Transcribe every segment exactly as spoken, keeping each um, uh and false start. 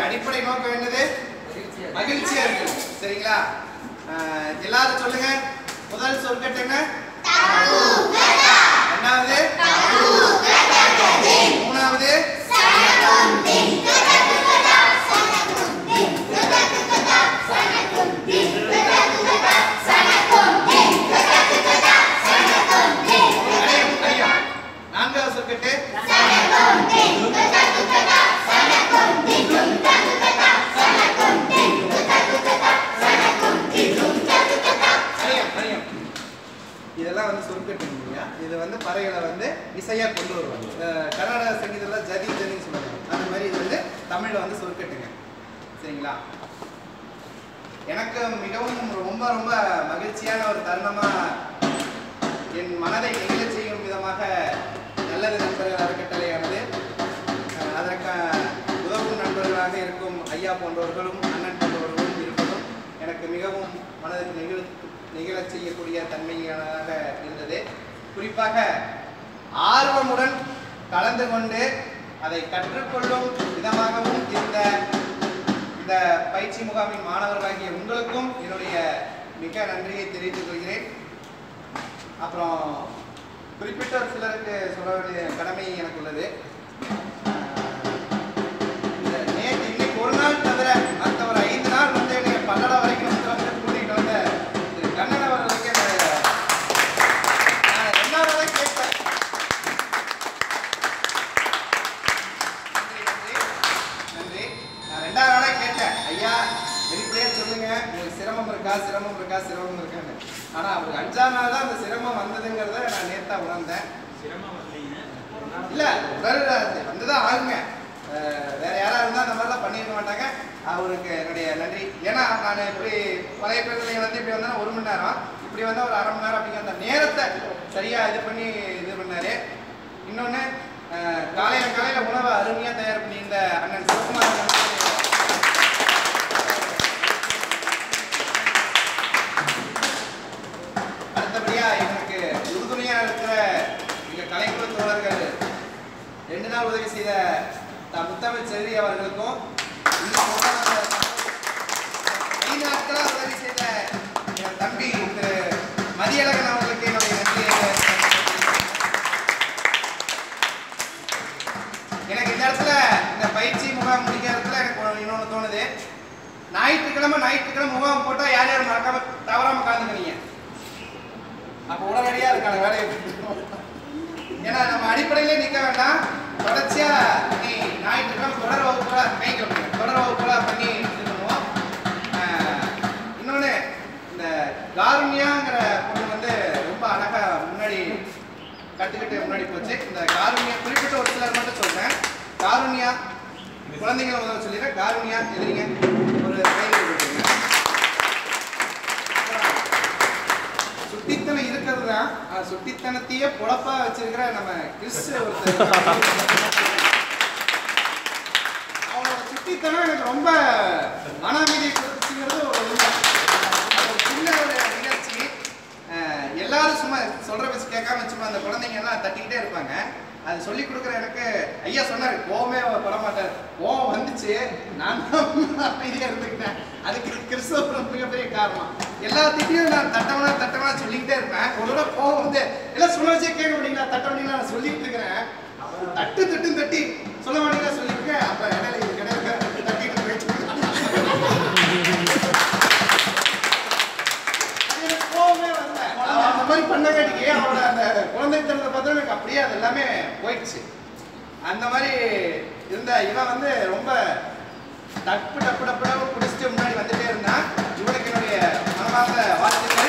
அடிப்படை நோக்கம் என்னது? மகிழ்ச்சியா இருக்கு. சரிங்களா? எல்லாரும் சொல்லுங்க. முதல் சொற்கட்டு என்ன? ரெண்டாவது மூணாவது நான்காவது சொற்கட்டு இதெல்லாம் வந்து சொற்கட்டுங்க. இது வந்து பறைகளை வந்து இசையா கொண்டு வருவாங்க. கர்நாடக சங்கீதத்தில் ஜதி ஜதின்னு சொல்லுவாங்க. அந்த மாதிரி இது வந்து தமிழ்ல வந்து சொற்கட்டுங்க. சரிங்களா? எனக்கு மிகவும் ரொம்ப ரொம்ப மகிழ்ச்சியான ஒரு தருணமா என் மனதை நெகிழ செய்யும் விதமாக நல்லது நண்பர்கள் அறக்கட்டளையானது அதற்கு உதவும் நண்பர்களாக இருக்கும் ஐயா போன்றவர்களும் அண்ணன் போன்றவர்களும் இருப்பதும் எனக்கு மிகவும் மனதுக்கு நெகிழ நிகழச் செய்யக்கூடிய தன்மையானதாக இருந்தது. குறிப்பாக ஆர்வமுடன் கலந்து கொண்டு அதை கற்றுக்கொள்ளும் விதமாகவும் இருந்த இந்த பயிற்சி முகாமின் மாணவர்களாகிய உங்களுக்கும் என்னுடைய மிக நன்றியை தெரிவித்துக் கொள்கிறேன். அப்புறம் குறிப்பிட்ட ஒரு சிலருக்கு சொல்ல வேண்டிய கடமை எனக்கு உள்ளது. இந்த நேற்று இன்னைக்கு ஒரு நாள் தவிர மற்ற ஒரு ஐந்து நாள் வந்து என்னை பல்லட வரைக்கும் வந்து கூட்டிகிட்டு வந்த திரு கண்ணன் அவர்களுக்கு நான் ரெண்டாவது கேட்பேன். நன்றி. நான் ரெண்டாவது நாளே கேட்டேன், ஐயா வெளிப்படையா சொல்லுங்க, உங்களுக்கு சிரமம் இருக்கா சிரமம் இருக்கா சிரமம் இருக்கான்னு. ஆனா அவருக்கு அஞ்சாம் நாள் தான் அந்த சிரமம் வந்ததுங்கிறத நான் நேர்த்தா உணர்ந்தேன். இல்ல உடல் வந்துதான் ஆகுங்க. வேற யாரா இருந்தா அந்த மாதிரிலாம் பண்ணிருக்க மாட்டாங்க. அவருக்கு என்னுடைய நன்றி. ஏன்னா நான் இப்படி பழைய பேருந்துல வந்து இப்படி வந்தா ஒரு மணி நேரம், இப்படி வந்தா ஒரு அரை மணி நேரம் அப்படிங்கிற அந்த நேரத்தை சரியா இது பண்ணி இது பண்ணாரு. இன்னொன்னு காலையில காலையில உணவை அருமையா தயார் பண்ணி இந்த அண்ணன் சிவகுமார் அடுத்தபடியா எனக்கு உறுதுணையா இருக்கிற எங்க கலைக்குழு தோழர்கள் ரெண்டு நாள் உதவி செய்த முத்தமிழ் செல்வி அவர்களுக்கும் ஐந்து நாட்களா உதவி செய்த என் தம்பி திரு மதியழகன் அவர்களுக்கு என்னுடைய நன்றியை. எனக்கு இந்த இடத்துல இந்த பயிற்சி முகாம் முடிக்கிற இடத்துல எனக்கு இன்னொன்று தோணுது. ஞாயிற்றுக்கிழமை ஞாயிற்றுக்கிழமை முகாம் போட்டா யார் யாரும் மறக்காம தவறாம கலந்துக்கிறீங்க. அப்ப உடனடியா இருக்கான வேலையை ஏன்னா நம்ம அடிப்படையிலே நிற்க வேண்டாம். தொடர்ச்சியா நீ ஞாயிற்றுக்கிழமை தொடர் வகுப்புகளா கை கட்டுங்க, தொடர் வகுப்புகளா பண்ணி இது பண்ணுவோம். இன்னொன்னு இந்த காருண்யாங்கிற பொண்ணு வந்து ரொம்ப அழகா முன்னாடி கற்றுக்கிட்டு முன்னாடி போச்சு. இந்த காருண்யா குறிப்பிட்ட ஒரு சிலர் மட்டும் சொல்றேன். காருண்யா குழந்தைங்களை முதல்ல சொல்லிடுறேன். காருண்யா எதிரிங்க ஒரு கைது கொடுத்துருங்க. சுட்டித்தனம் இருக்கிறது தான். சுட்டித்தனத்தையே பொழப்பா வச்சிருக்கிற நம்ம கிறிஸ் ஒருத்தர். அவனோட சுட்டித்தனம் எனக்கு ரொம்ப மன அமைதியை கொடுத்துங்கிறது ஒரு சின்ன ஒரு நிகழ்ச்சி. எல்லாரும் சும்மா சொல்ற வச்சு கேட்காம சும்மா அந்த குழந்தைங்க எல்லாம் தட்டிக்கிட்டே இருப்பாங்க. அது சொல்லி கொடுக்குற எனக்கு ஐயா சொன்னாரு, கோவமே படமாட்டார். கோவம் வந்துச்சு, நான் அமைதியா இருந்துக்கிட்டேன். அதுக்கு கிறிஸ்தவ மிகப்பெரிய காரணம். எல்லாத்தையும் நான் தட்டவனா தட்டவனா சொல்லிக்கிட்டே இருப்பேன். ஒரு தடவை கோவம் வந்து எல்லாம் சொல்ல வச்சே கேட்க முடியுங்களா, தட்ட முடியுங்களா நான் சொல்லிட்டு இருக்கிறேன். தட்டு தட்டு தட்டி சொல்ல மாட்டீங்களா சொல்லியிருக்கேன். அப்ப இடையில இது கிடையாது தட்டிட்டு போயிட்டு கோவமே வரல. அந்த மாதிரி பண்ண காட்டிக்கு அவனோட அந்த குழந்தைத்தனத்தை பார்த்தா எனக்கு அப்படியே அது எல்லாமே போயிடுச்சு. அந்த மாதிரி இருந்த இவன் வந்து ரொம்ப டப்பு டப்பு டப்பு குடிச்சிட்டு முன்னாடி வந்துட்டே இருந்தான். இவனுக்கு என்னுடைய மனமார்ந்த வாழ்த்துக்கள்.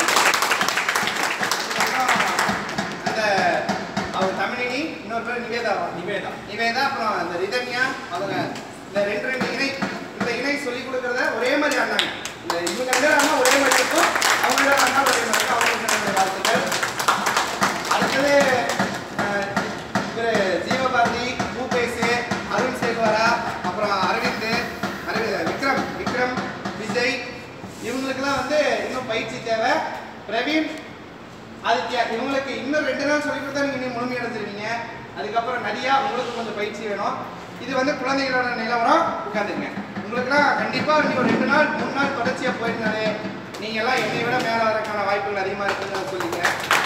அந்த அவர் தமிழினி, இன்னொரு பேர் நிவேதா நிவேதா நிவேதா அப்புறம் அந்த ரிதன்யா, அவங்க இந்த ரெண்டு ரெண்டு இணை இந்த இணை சொல்லிக் கொடுக்கறத ஒரே மாதிரி ஆனாங்க. இந்த இவங்க ரெண்டு ஆனால் ஒரே மாதிரி இருக்கும், அவங்க ஆனா ஒரே மாதிரி இருக்கும். அவங்களுக்கு என்னுடைய வாழ்த்துக்கள். அடுத்தது திரு ஜீவபாரதி, பூபேசு, அருண் சேகவரா, அப்புறம் அரவிந்த், அரவிந்த் விக்ரம் விக்ரம் விஜய், இவங்களுக்குலாம் வந்து இன்னும் பயிற்சி தேவை. பிரவீன், ஆதித்யா, இவங்களுக்கு இன்னும் ரெண்டு நாள் சொல்லி கொடுத்தா நீங்க இன்னும் முழுமையடைஞ்சிருவீங்க. அதுக்கப்புறம் நதியா, உங்களுக்கு கொஞ்சம் பயிற்சி வேணும். இது வந்து குழந்தைகளோட நிலவரம். உட்காந்துருங்க. உங்களுக்குலாம் கண்டிப்பாக நீ ஒரு ரெண்டு நாள் மூணு நாள் தொடர்ச்சியாக போயிருந்தாலே நீங்கள்லாம் என்னை விட மேலே வரக்கான வாய்ப்புகள் அதிகமாக இருக்குன்னு சொல்லிக்கிறேன்.